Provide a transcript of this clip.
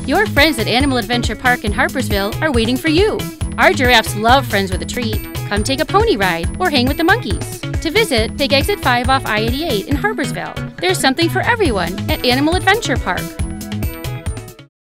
Your friends at Animal Adventure Park in Harpersville are waiting for you. Our giraffes love friends with a treat. Come take a pony ride or hang with the monkeys. To visit, take exit 5 off I-88 in Harpersville. There's something for everyone at Animal Adventure Park.